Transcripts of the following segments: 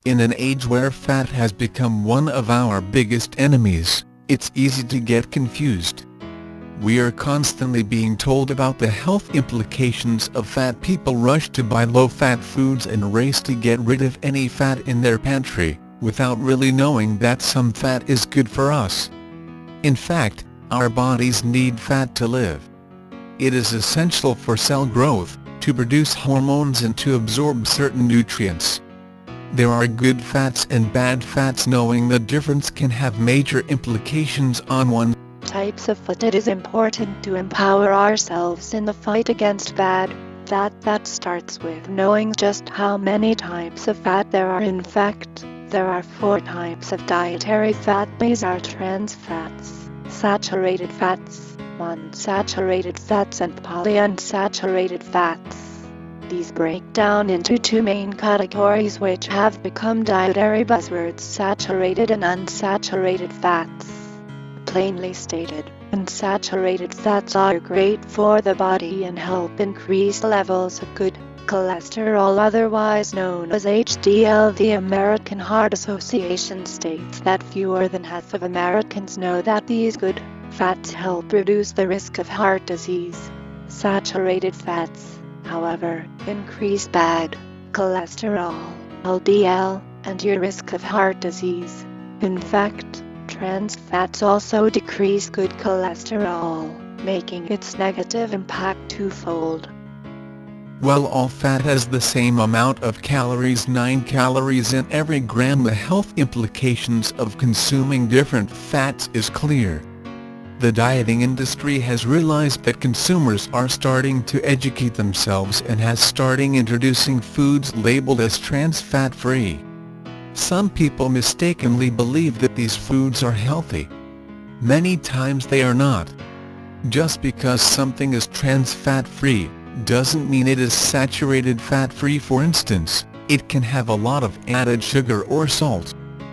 In an age where fat has become one of our biggest enemies, it's easy to get confused. We are constantly being told about the health implications of fat. People rush to buy low-fat foods and race to get rid of any fat in their pantry, without really knowing that some fat is good for us. In fact, our bodies need fat to live. It is essential for cell growth, to produce hormones and to absorb certain nutrients. There are good fats and bad fats. Knowing the difference can have major implications on one. Types of fat. It is important to empower ourselves in the fight against bad fat. That starts with knowing just how many types of fat there are. In fact, there are 4 types of dietary fat. These are trans fats, saturated fats, unsaturated fats, and polyunsaturated fats. These break down into 2 main categories which have become dietary buzzwords: saturated and unsaturated fats. Plainly stated, unsaturated fats are great for the body and help increase levels of good cholesterol, otherwise known as HDL. The American Heart Association states that fewer than half of Americans know that these good fats help reduce the risk of heart disease. Saturated fats, however, increase bad cholesterol, LDL, and your risk of heart disease. In fact, trans fats also decrease good cholesterol, making its negative impact twofold. While all fat has the same amount of calories, 9 calories in every gram, the health implications of consuming different fats is clear. The dieting industry has realized that consumers are starting to educate themselves and has started introducing foods labeled as trans fat-free. Some people mistakenly believe that these foods are healthy. Many times they are not. Just because something is trans fat-free doesn't mean it is saturated fat-free. For instance, it can have a lot of added sugar or salt.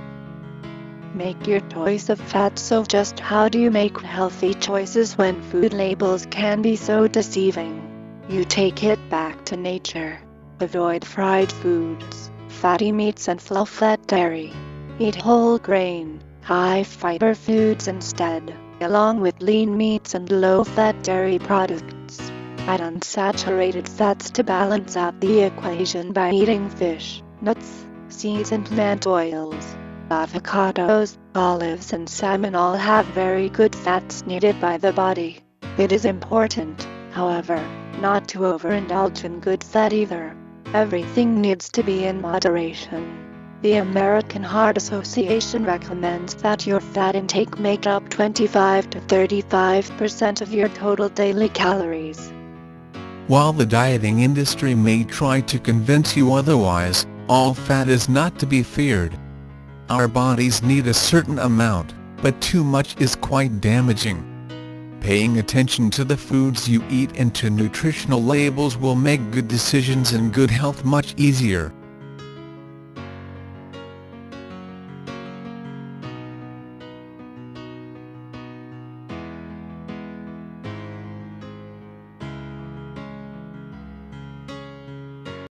Make your choice of fat. So just how do you make healthy choices when food labels can be so deceiving? You take it back to nature. Avoid fried foods, fatty meats, and full-fat dairy. Eat whole grain, high-fiber foods instead, along with lean meats and low-fat dairy products. Add unsaturated fats to balance out the equation by eating fish, nuts, seeds, and plant oils. Avocados, olives, and salmon all have very good fats needed by the body. It is important, however, not to overindulge in good fat either. Everything needs to be in moderation. The American Heart Association recommends that your fat intake make up 25 to 35% of your total daily calories. While the dieting industry may try to convince you otherwise, all fat is not to be feared. Our bodies need a certain amount, but too much is quite damaging. Paying attention to the foods you eat and to nutritional labels will make good decisions and good health much easier.